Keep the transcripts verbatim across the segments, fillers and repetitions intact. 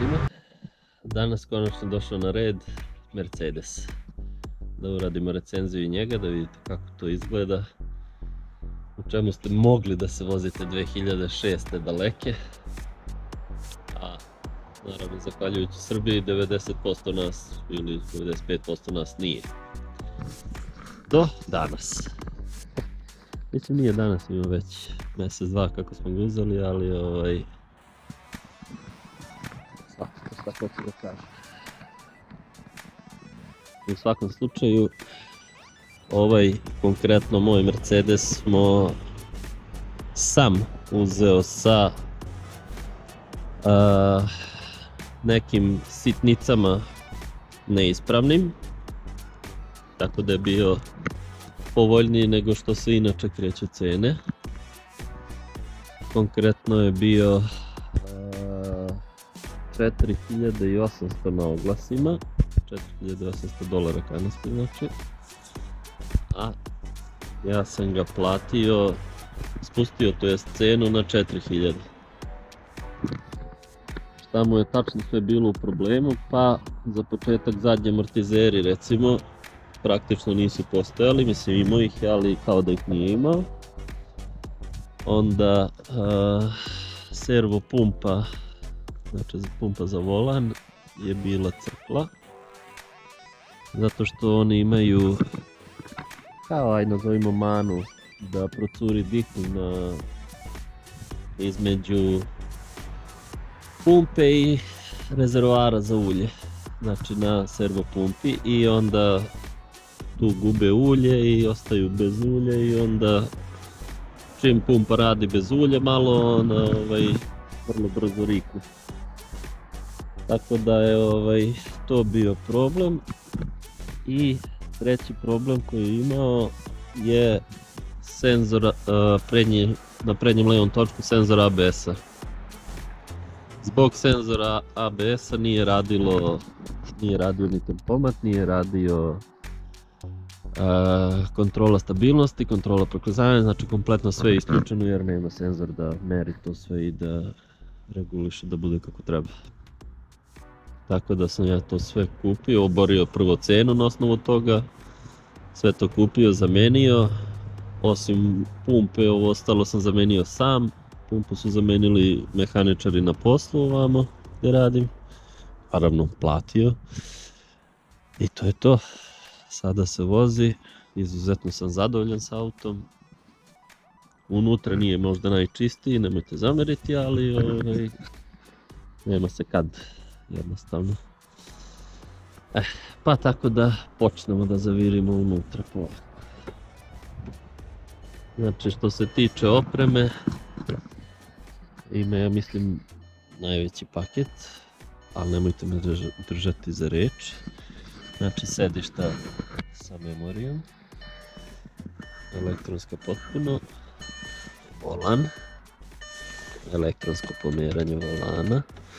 svima. Danas konačno došao na red Mercedes. Da uradimo recenziju i njega, da vidite kako to izgleda. U čemu ste mogli da se vozite dve hiljade šeste daleke. A naravno, zahvaljujući Srbiji, devedeset posto nas ili devedeset pet posto nas nije. Do danas. Mislim, nije danas, ima već mjesec dva kako smo ga uzeli, ali ovaj... svakako šta hoću da kažem. U svakom slučaju, ovaj konkretno moj Mercedes smo sam uzeo sa a, nekim sitnicama neispravnim, tako da je bio povoljniji nego što se inače kreću cene. Konkretno je bio četiri hiljade osamsto na oglasima, četiri hiljade osamsto dolara kanadski znači, a ja sam ga platio, spustio to jest cenu na četiri hiljade. Šta mu je tačno sve bilo u problemu? Pa za početak zadnji amortizeri recimo praktično nisu postojali, mislim imao ih, ali kao da ih nije imao. Onda uh, servo pumpa, znači pumpa za volan je bila crkla, zato što oni imaju, kao aj nazovimo manu, da procuri dik na između pumpe i rezervoara za ulje, znači na servo pumpi, i onda tu gube ulje i ostaju bez ulja, i onda čim pumpa radi bez ulja malo ona ovaj, vrlo brzo rikne. Tako da je ovaj, to bio problem. I treći problem koji je imao je senzor, uh, prednji, na prednjem levom točku senzor A B S-a. Zbog senzora A B S-a nije radilo, nije radio ni tempomat, nije radio uh, kontrola stabilnosti, kontrola proklizavanja, znači kompletno sve je isključeno jer nema senzor da meri to sve i da reguliše da bude kako treba. Tako da sam ja to sve kupio, oborio prvo cenu na osnovu toga, sve to kupio, zamenio, osim pumpe ovo ostalo sam zamenio sam, pumpu su zamenili mehaničari na poslu ovamo gdje radim, naravno platio, i to je to. Sada se vozi, izuzetno sam zadovoljan s autom, unutra nije možda najčistiji, nemojte zameriti, ali ovaj, nema se kad. Jednostavno. Eh, pa tako da počnemo da zavirimo unutra polako. Znači što se tiče opreme, ima ja mislim najveći paket, ali nemojte me držati za reč. Znači sedišta sa memorijom, elektronska potpuno, volan, elektronsko pomeranje volana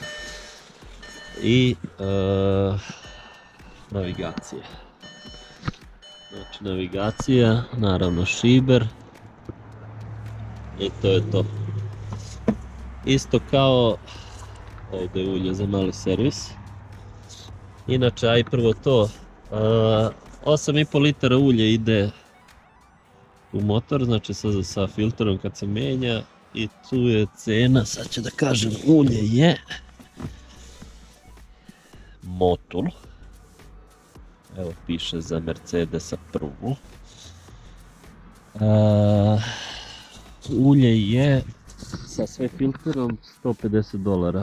i uh, navigacija. Znači navigacija, naravno šiber, i to je to. Isto kao ovdje je ulje za mali servis. Inače, aj prvo to, uh, osam i pol litara ulje ide u motor, znači sa, sa filterom kad se menja, i tu je cena, sad ću da kažem, ulje je Motul, evo piše za Mercedesa prvu. Uh, ulje je sa sve filterom sto pedeset dolara.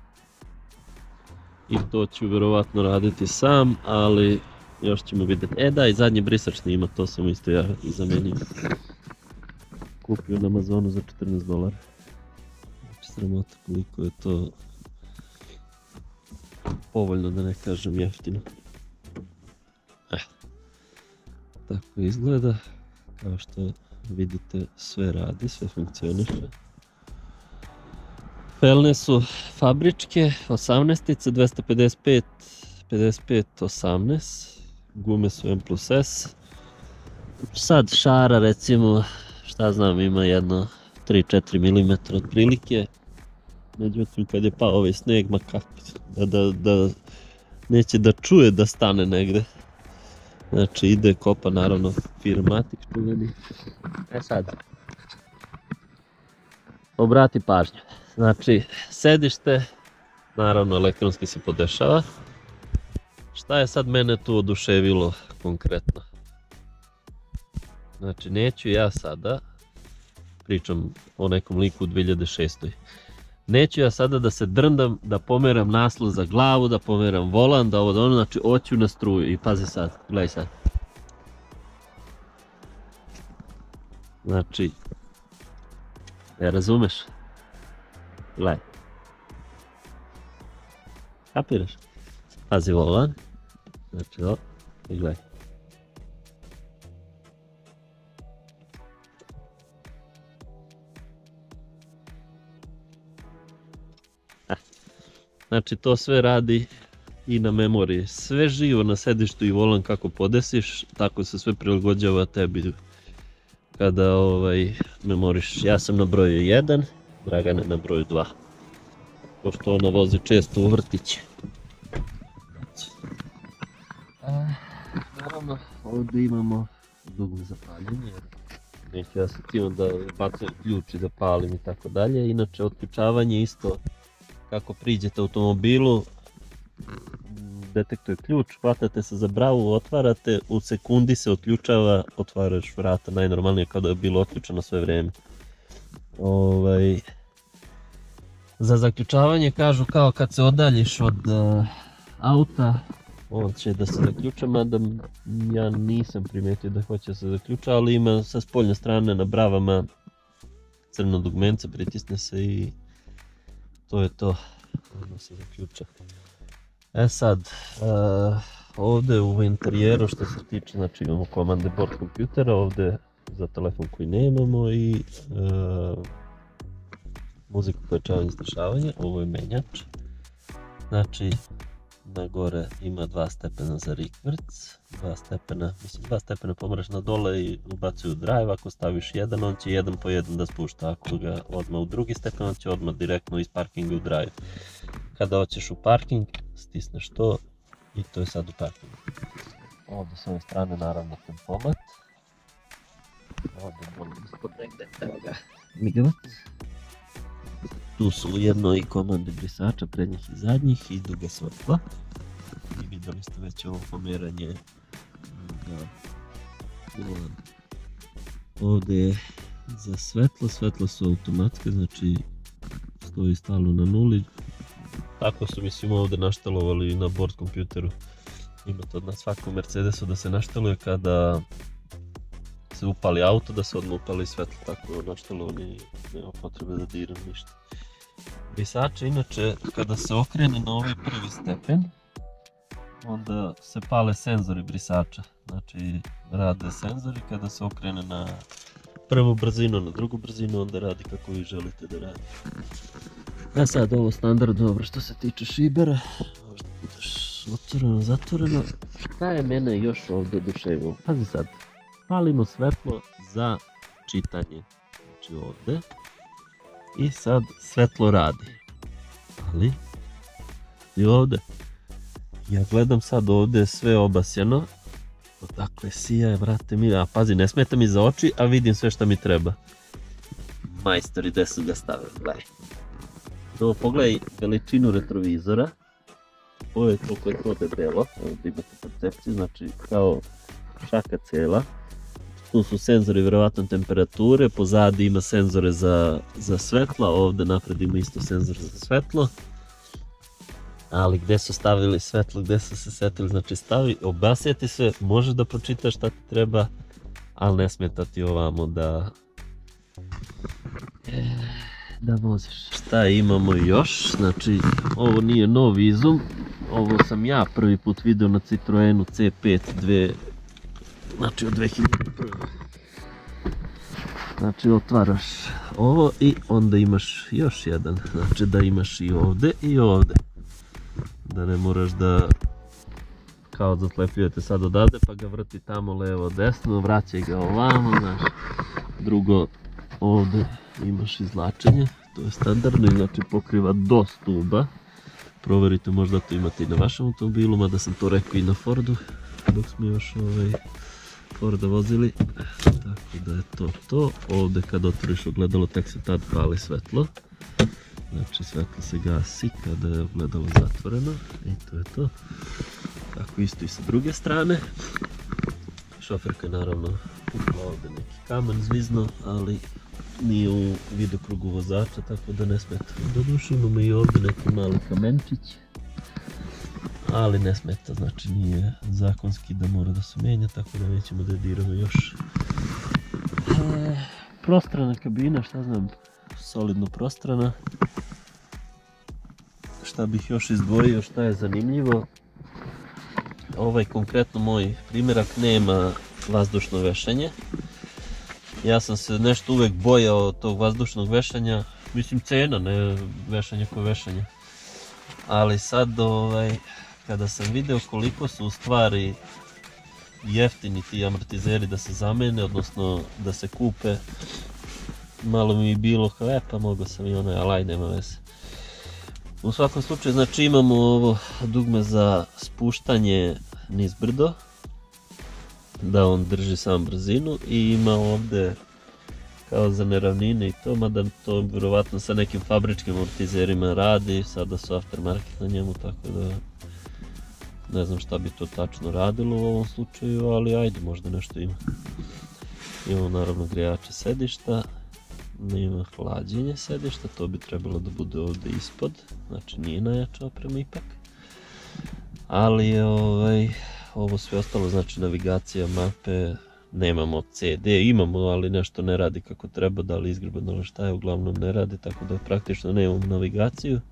I to ću vjerovatno raditi sam, ali još ćemo vidjeti. E da, i zadnji brisač snima, to sam isto ja zamenio. Kupio na Amazonu za četrnaest dolara. Znači sramota koliko je to povoljno, da ne kažem jeftino. Eh, tako izgleda, kao što vidite sve radi, sve funkcioniše. Felne su fabričke, osamnaestice, dvesta pedeset pet, pedeset pet, osamnaest, gume su M plus S. Sad šara recimo, šta znam, ima jedno tri do četiri milimetra otprilike. Međutim, kad je pao ovaj sneg, ma kako, da, da, da neće da čuje da stane negde. Znači ide kopa, naravno, firmatik čuveni. E sad, obrati pažnju. Znači, sedište, naravno elektronski se podešava. Šta je sad mene tu oduševilo konkretno? Znači, neću ja sada, pričam o nekom liku u dvije hiljade šestoj. Neću ja sada da se drndam, da pomeram naslov za glavu, da pomeram volan, da ovo da ono, znači oću na struju. I pazi sad, gledaj sad. Znači, ne razumeš? Gledaj. Kapiraš? Pazi volan. Znači ovo, i gledaj. Znači to sve radi i na memoriji. Sve živo na sedištu i volan kako podesiš, tako se sve prilagođava tebi kada ovaj, memoriš. Ja sam na broju jedan, Dragan je na broju dva. Pošto ona vozi često u vrtić. A, naravno, ovdje imamo dugme za paljenje. Neću ja se tim da bacam ključ i da palim i tako dalje. Inače, otključavanje isto. Kako priđete automobilu, detektuje ključ, hvatate se za bravu, otvarate, u sekundi se otključava, otvaraš vrata, najnormalnije kao da je bilo otključeno sve vrijeme. Ovaj, za zaključavanje kažu kao kad se odaljiš od uh, auta, on će da se zaključa, mada ja nisam primijetio da hoće se zaključa, ali ima sa spoljne strane na bravama crno dugmence, pritisne se i to je to, ono se zaključa. E sad, uh, ovdje u interijeru što se tiče, znači imamo komande board kompjutera, ovdje za telefon koji nemamo i uh, muziku pojačavanje i stišavanje, ovo je menjač. Znači, na gore ima dva stepena za rikverc, dva stepena, mislim dva stepena pomaraš na dole i ubacuju drive, ako staviš jedan on će jedan po jedan da spušta, ako ga odmah u drugi stepen on će odmah direktno iz parkinga u drive. Kada hoćeš u parking, stisneš to i to je sad u parkingu. Ovdje s ove strane naravno tempomat. Ovdje bolje ispod negdje, evo ga, migavac. Tu su ujedno i komande brisača prednjih i zadnjih i duga svetla. I vidjeli ste već ovo pomeranje. Ovdje je za svetlo, svetla su automatske, znači stoji stalno na nuli. Tako su mislim ovdje naštelovali na board kompjuteru. Ima to na svakom Mercedesu da se našteluje kada se upali auto, da se odmah upali svetlo, tako naštelovani, nema potrebe da diram ništa. Brisače, inače, kada se okrene na ovaj prvi stepen, onda se pale senzori brisača. Znači, rade senzori kada se okrene na prvu brzinu, na drugu brzinu, onda radi kako vi želite da radi. A sad ovo standard, dobro, što se tiče šibera, možda budeš otvoreno, zatvoreno. Šta je mene još ovdje oduševilo? Pazi sad, palimo svetlo za čitanje, znači ovdje. I sad svetlo radi, ali i ovdje, ja gledam sad ovdje sve obasjano, odakle sija, brate mi, a pazi ne smeta mi za oči, a vidim sve što mi treba. Majstori gdje su ga stavili, gledaj. Ovo pogledaj veličinu retrovizora, ovo je toliko je to debelo, ovdje imate percepciju, znači kao šaka cijela. Tu su senzori vjerovatno temperature, pozadi ima senzore za, za svetla, ovdje napred ima isto senzor za svetlo. Ali gdje su stavili svetlo, gdje su se setili, znači stavi, obasjeti se, možeš da pročitaš šta ti treba, ali ne smeta ti ovamo da, da voziš. Šta imamo još, znači ovo nije novi izum, ovo sam ja prvi put video na Citroenu C pet dve. Znači od dvije hiljade prve. Znači otvaraš ovo i onda imaš još jedan. Znači da imaš i ovdje i ovdje. Da ne moraš da kao zaslepljujete sad odavde pa ga vrti tamo levo desno, vraćaj ga ovamo, znaš. Drugo, ovdje imaš izvlačenje, to je standardno i znači pokriva do stuba. Proverite, možda to imate i na vašem automobilu, mada sam to rekao i na Fordu, dok smo još ovaj Forda vozili. Tako da je to to. Ovdje kad otvoriš ogledalo, tek se tad pali svetlo. Znači svetlo se gasi kada je ogledalo zatvoreno i to je to. Tako isto i sa druge strane. Šoferka je naravno upala ovdje neki kamen zvizno, ali nije u vidokrugu vozača, tako da ne smeta. Doduše imamo i ovdje neki mali kamenčić, ali ne smeta, znači nije zakonski da mora da se menja, tako da nećemo da diramo još. E, prostrana kabina, šta znam, solidno prostrana. Šta bih još izdvojio, šta je zanimljivo, ovaj konkretno moj primjerak nema vazdušno vešanje. Ja sam se nešto uvek bojao tog vazdušnog vešanja, mislim cena, ne vešanje ko vešanje. Ali sad ovaj, kada sam video koliko su u stvari jeftini ti amortizeri da se zamene, odnosno da se kupe, malo mi je bilo kao e pa mogao sam i onaj, ali aj nema veze. U svakom slučaju znači imamo ovo dugme za spuštanje niz brdo, da on drži sam brzinu i ima ovdje kao za neravnine i to, mada to vjerovatno sa nekim fabričkim amortizerima radi, sada su aftermarket na njemu, tako da ne znam šta bi to tačno radilo u ovom slučaju, ali ajde, možda nešto ima. Imamo naravno grijače sedišta, nema hlađenje sedišta, to bi trebalo da bude ovdje ispod, znači nije najjača oprema ipak. Ali je ovaj, ovo sve ostalo, znači navigacija, mape, nemamo C D, imamo, ali nešto ne radi kako treba, da li izgrebano ili šta je, uglavnom ne radi, tako da praktično nemamo navigaciju.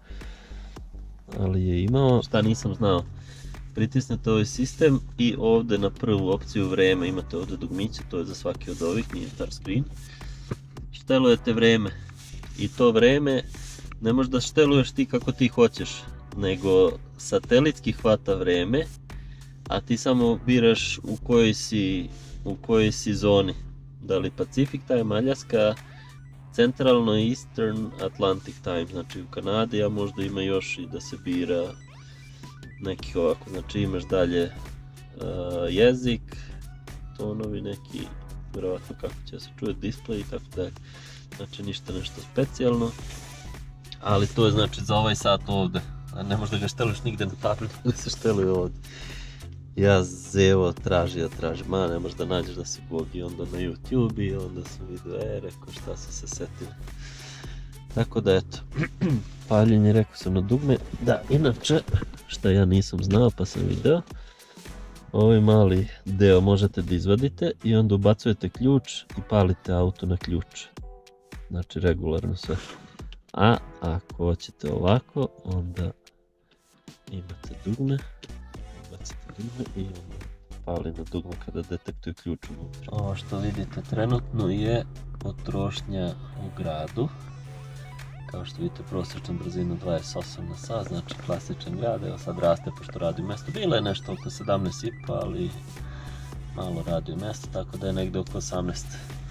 Ali je imao, šta nisam znao, pritisnete ovaj sistem i ovdje na prvu opciju vreme imate ovdje dugmiće, to je za svaki od ovih, nije touch screen. Štelujete vreme i to vreme ne možeš da šteluješ ti kako ti hoćeš, nego satelitski hvata vreme, a ti samo biraš u kojoj si, u kojoj si zoni, da li Pacific Time, Aljaska, Centralno Eastern Atlantic Time, znači u Kanadi, a možda ima još i da se bira neki ovako, znači imaš dalje uh, jezik, tonovi neki, vjerovatno kako će se čuje display i tako dalje, znači ništa nešto specijalno, ali to je znači za ovaj sat ovdje, a ne možeš da ga šteluješ nigde na tabletu, da se šteluje ovdje. Ja zevo tražio, traži, ma ne možeš da nađeš da si Bog i onda na YouTube i onda sam vidio, e, rekao šta sam se setio. Tako da eto, paljenje rekao sam na dugme, da inače, šta ja nisam znao pa sam video, ovaj mali deo možete da izvadite i onda ubacujete ključ i palite auto na ključ, znači regularno sve. A ako hoćete ovako, onda imate dugme, ubacite dugme i onda pali na dugme kada detektuju ključ unutra. Ovo što vidite trenutno je potrošnja u gradu. Kao što vidite, prosječna brzina dvadeset osam na sat, znači klasičan grad, evo sad raste pošto radi mjesto. Bilo je nešto oko sedamnaest i po, ali malo radi mjesto, tako da je negdje oko osamnaest.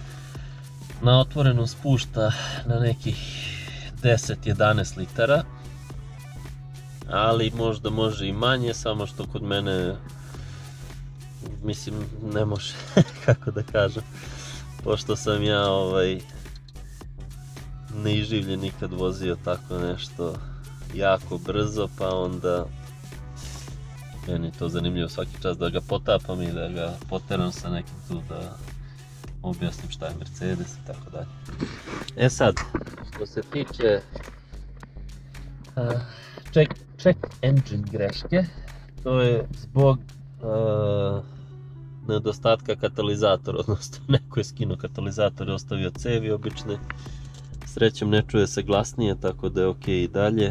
Na otvorenom spušta na nekih deset do jedanaest litara, ali možda može i manje, samo što kod mene, mislim, ne može, kako da kažem, pošto sam ja ovaj, neiživlje nikad vozio tako nešto jako brzo, pa onda meni je to zanimljivo svaki čas da ga potapam i da ga poteram sa nekim tu da objasnim šta je Mercedes i tako dalje. E sad, što se tiče uh, check, check engine greške, to je zbog uh, nedostatka katalizatora, odnosno neko je skinuo katalizator i ostavio cevi obične. Srećem ne čuje se glasnije, tako da je ok i dalje.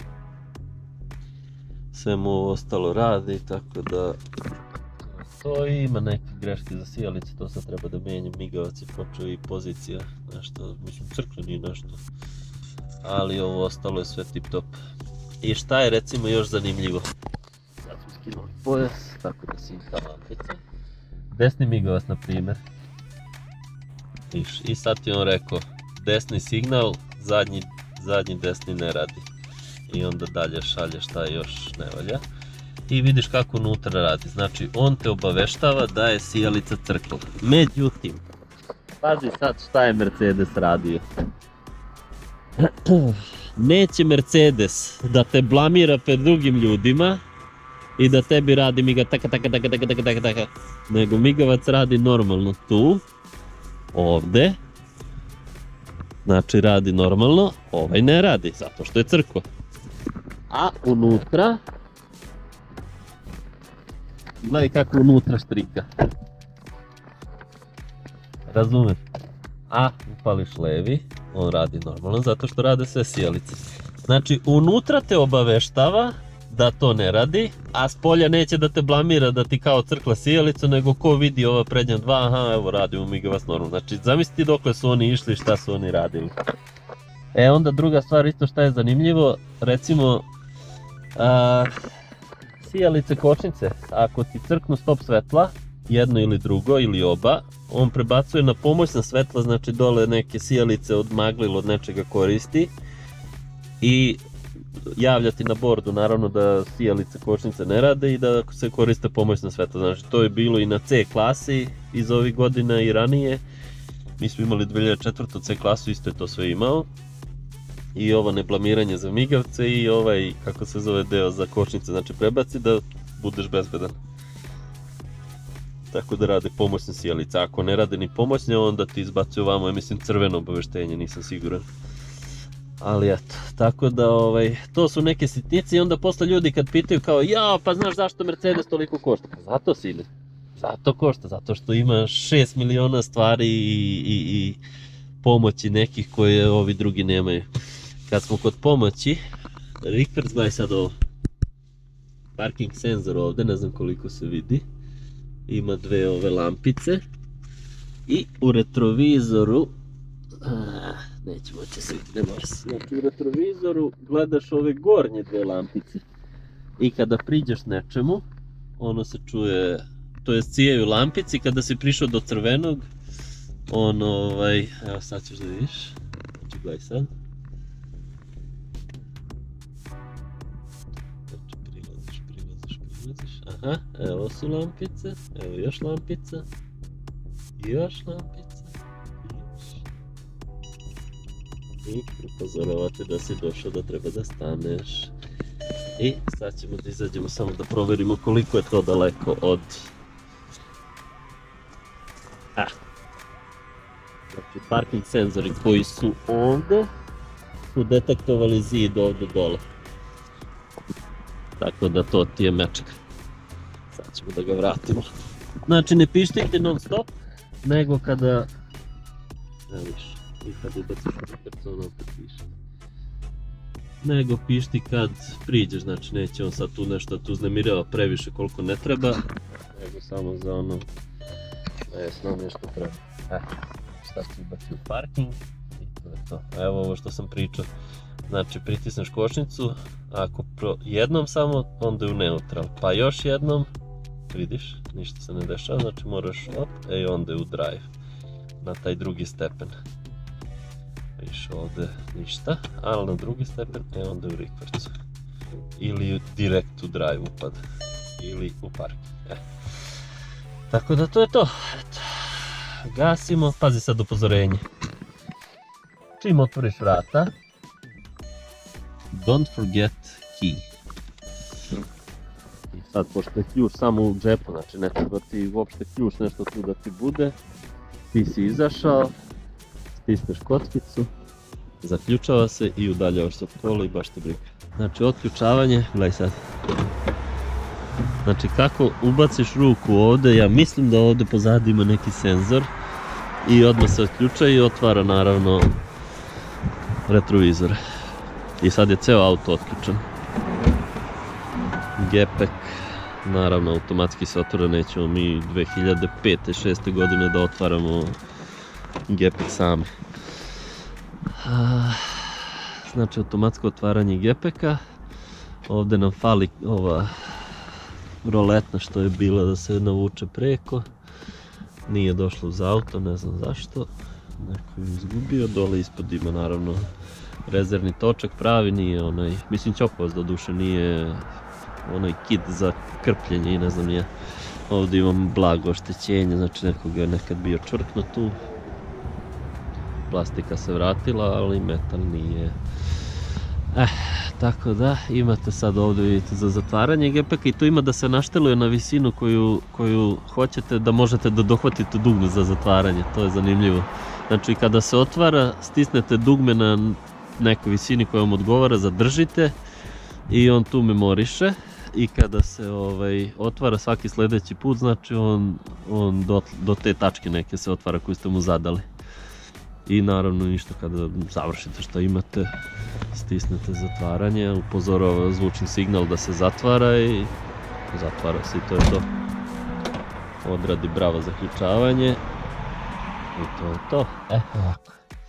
Sve mu ovo ostalo radi, tako da to ima neke greške za sijalice, to sad treba da menjam, migavac je počeo i pozicija, nešto, mislim crklo nije nešto, ali ovo ostalo je sve tip top. I šta je recimo još zanimljivo? Sad smo skinuli pojas, tako da sinka lampica. Desni migavac na primjer. I sad ti on rekao, desni signal, zadnji, zadnji desni ne radi. I onda dalje šalje šta još ne valja. I vidiš kako unutra radi, znači on te obaveštava da je sijalica crkla. Međutim, pazi sad šta je Mercedes radio. Neće Mercedes da te blamira pred drugim ljudima i da tebi radi miga taka taka taka taka taka taka taka, nego migavac radi normalno tu, ovde, znači radi normalno, ovaj ne radi, zato što je crkva. A unutra, gledaj kako unutra štrika. Razumeš? A upališ levi, on radi normalno zato što rade sve sijalice. Znači unutra te obaveštava da to ne radi, a s polja neće da te blamira da ti kao crkla sijalicu, nego ko vidi ova prednja dva, aha evo radimo migavac normalno. Znači zamisliti dokle su oni išli i šta su oni radili. E onda druga stvar isto šta je zanimljivo, recimo a, sijalice kočnice, ako ti crknu stop svetla, jedno ili drugo ili oba, on prebacuje na pomoćna svetla, znači dole neke sijalice od magle ili od nečega koristi i javlja ti na bordu naravno da sijalice kočnice ne rade i da se koriste pomoćna svetla. Znači to je bilo i na C klasi iz ovih godina i ranije. Mi smo imali dve hiljade četvrte C klasu, isto je to sve imao. I ovo neblamiranje za migavce i ovaj, kako se zove, deo za kočnice, znači prebaci da budeš bezbedan. Tako da rade pomoćne sijalice, ako ne rade ni pomoćne onda ti izbacuju ovamo, ja mislim crveno obaveštenje, nisam siguran. Ali eto, tako da ovaj, to su neke sitnice i onda posle ljudi kad pitaju kao ja, pa znaš zašto Mercedes toliko košta? Pa zato sine, zato košta, zato što ima šest miliona stvari i, i, i pomoći nekih koje ovi drugi nemaju. Kad smo kod pomoći, Rikverc, gledaj sad ovo, parking senzor ovde, ne znam koliko se vidi, ima dve ove lampice i u retrovizoru, a, nećemo će se vidi, ne može se, znači u retrovizoru gledaš ove gornje dve lampice i kada priđeš nečemu, ono se čuje, to je cijaju lampici, kada si prišao do crvenog, on ovaj, evo sad ćeš da vidiš, znači gledaj sad. Znači prilaziš, prilaziš, prilaziš, aha, evo su lampice, evo još lampica, još lampica, još. I upozoravate da si došao da treba da staneš. I sad ćemo da izađemo samo da proverimo koliko je to daleko od... Ah. Znači parking senzori koji su ovde su detektovali zid ovde dole. Tako da to ti je mečka. Sad ćemo da ga vratimo. Znači ne pištite non stop, nego kada... Evo viš, i kad ubaciš Rikverc ono opet piše. Nego pišti kad priđeš, znači neće on sad tu nešto tu uznemirava previše koliko ne treba, nego samo za ono najosnovnije što treba. E, šta ću ubaciti u parking i to je to. Evo ovo što sam pričao, znači pritisneš kočnicu, ako pro, jednom samo, onda je u neutral, pa još jednom, vidiš, ništa se ne dešava, znači moraš op, e onda je u drive, na taj drugi stepen. Viš ovde ništa, ali na drugi stepen, e onda u Rikvercu. Ili direkt u drive upad, ili u parking. E. Tako da to je to. Eto. Gasimo, pazi sad upozorenje. Čim otvoriš vrata, don't forget key. I sad, pošto je ključ samo u džepu, znači ne treba ti uopšte ključ nešto tu da ti bude, ti si izašao, stisneš kockicu, zaključava se i udaljavaš se od kola i baš te briga. Znači otključavanje, gledaj sad. Znači kako ubaciš ruku ovde, ja mislim da ovde pozadi ima neki senzor i odmah se otključa i otvara naravno retrovizor. I sad je ceo auto otključan. Gepek, naravno automatski se otvara, nećemo mi dve hiljade pete šeste godine da otvaramo gepek sami. Znači automatsko otvaranje gepeka. Ovde nam fali ova roletna što je bila da se navuče preko. Nije došlo uz auto, ne znam zašto. neko je izgubio, dole ispod ima naravno rezervni točak pravi, nije onaj, mislim Ćopovac do duše, nije onaj kit za krpljenje i ne znam nije. Ovdje imam blago oštećenje, znači nekog je nekad bio čvrkno tu. Plastika se vratila, ali metal nije. Eh, tako da, imate sad ovdje, vidite, za zatvaranje gepeka i tu ima da se našteluje na visinu koju, koju hoćete, da možete da dohvatite dugme za zatvaranje, to je zanimljivo. Znači kada se otvara, stisnete dugme na nekoj visini koja vam odgovara, zadržite i on tu memoriše. I kada se ovaj, otvara svaki sljedeći put, znači on, on do, do te tačke neke se otvara koju ste mu zadali. I naravno ništa, kada završite što imate, stisnete zatvaranje, upozorava zvučni signal da se zatvara i zatvara se i to je to. Odradi bravo zaključavanje i to je to. E, ovako.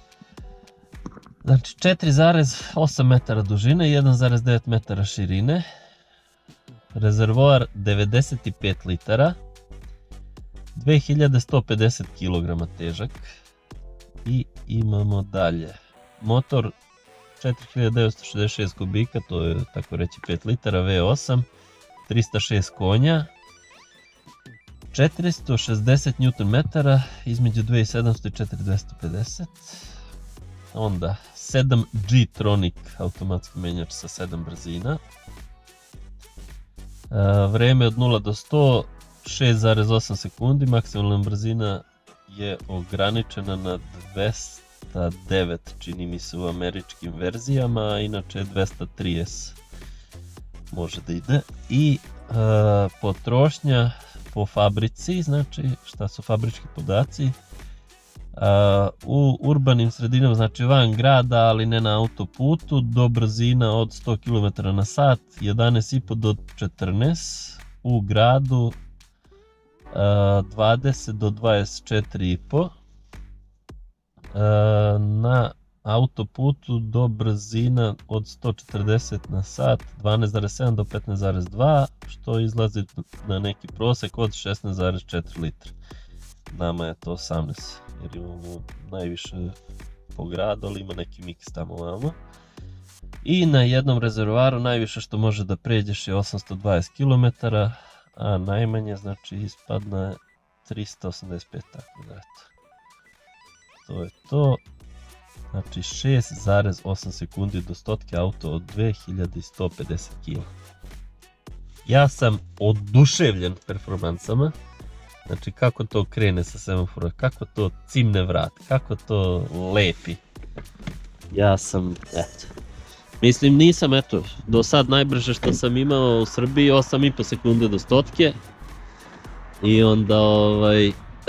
Znači četiri zarez osam metara dužine, jedan zarez devet metara širine. Rezervoar devedeset pet litara, dve hiljade sto pedeset kilograma težak i imamo dalje motor četiri hiljade devetsto šezdeset šest kubika, to je tako reći pet litara, V osam, trista šest konja, četiristo šezdeset newton metara, između dve hiljade sedamsto i četiri hiljade dvesta pedeset. Onda sedam G Tronic automatski menjač sa sedam brzina. Vreme od nula do sto šest zarez osam sekundi, maksimalna brzina je ograničena na dvesta devet, čini mi se u američkim verzijama, a inače dvesta trideset može da ide. I uh, potrošnja po fabrici, znači šta su fabrički podaci, uh, u urbanim sredinama, znači van grada, ali ne na autoputu, do brzina od sto kilometara na sat, jedanaest i po do četrnaest, u gradu dvadeset do dvadeset četiri i po, na autoputu do brzina od sto četrdeset na sat, dvanaest zarez sedam do petnaest zarez dva, što izlazi na neki prosek od šesnaest zarez četiri litra. Nama je to osamnaest, jer imamo najviše po gradu, ali ima neki miks tamo vamo. I na jednom rezervoaru najviše što može da pređeš je osamsto dvadeset kilometara, a najmanje znači ispadne trista osamdeset pet, tako da eto. To je to. Znači šest zarez osam sekundi do stotke, auto od dve hiljade sto pedeset kilograma. Ja sam oduševljen performansama. Znači kako to krene sa semafora, kako to cimne vrat, kako to lepi. Ja sam, eto. Mislim nisam, eto, do sad najbrže što sam imao u Srbiji osam i po sekunde do stotke. I onda ovaj,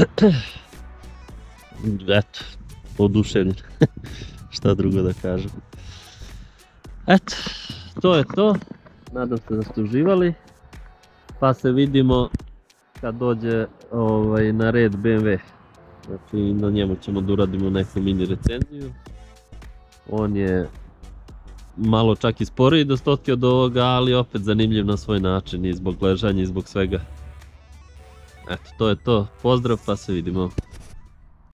eto, oduševljen. Šta drugo da kažem. Eto, to je to. Nadam se da ste uživali. Pa se vidimo kad dođe ovaj, na red B M W. Znači na njemu ćemo da uradimo neku mini recenziju. On je malo čak i sporiji do stotke od ovoga, ali opet zanimljiv na svoj način i zbog ležanja i zbog svega. Eto, to je to. Pozdrav, pa se vidimo.